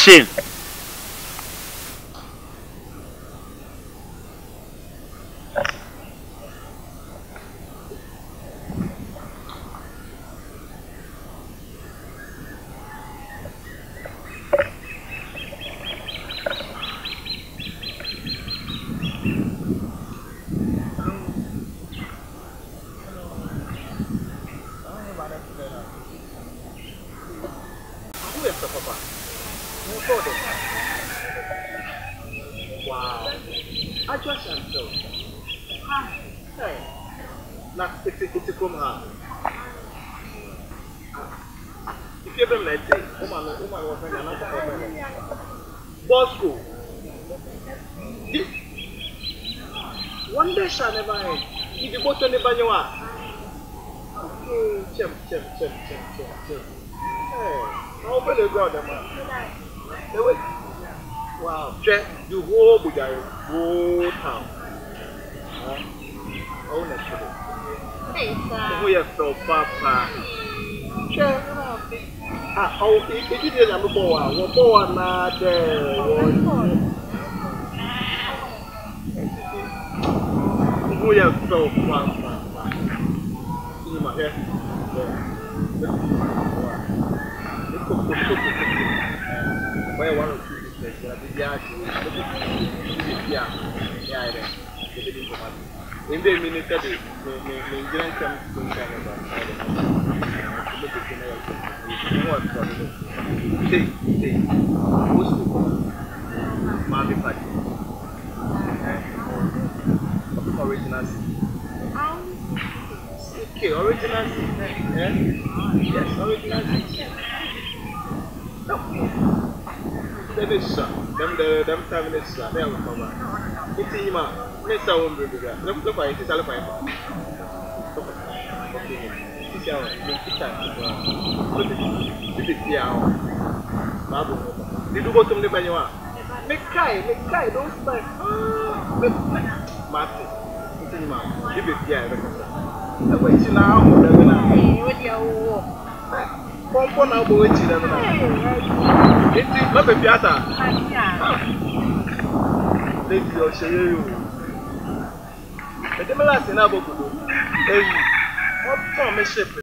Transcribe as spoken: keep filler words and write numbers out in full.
Action. Wow. I just am so. Hey. Now, it's it's from her. If you ever met it, oh my, oh my, what I'm not talking Bosco. One day shall never end. If you go to the Banyua. Chim, chim, chim, chim, chim, chim. Hey, how open the ground, man? Wow, check the whole Buddha, whole town. Oh, naturally. Hey, sir. We are so papa. Check. Ah, oh, if you didn't have a boy, what boy not there? We are so papa. See my hair? Where one of you is the yard, yeah, yeah, in the minute, the Nigerian comes to Canada. Say, say, who's Marvin Party? Original. Okay, original. Yes, original. No. Them is them the them time is they have come. It's him. Mister won't do that. Look, look, it's all fine. Okay, it's our it's time. Look, this is here. Babu, did you go to the Banyua? Make Kai, make Kai, don't spend. Martin, it's him. Give it here. The way you now, what do you Pompo na bo echi na na. Eti no be piata. Leti o seye yo. E de mala se na bokudo. Eyi. What come me ship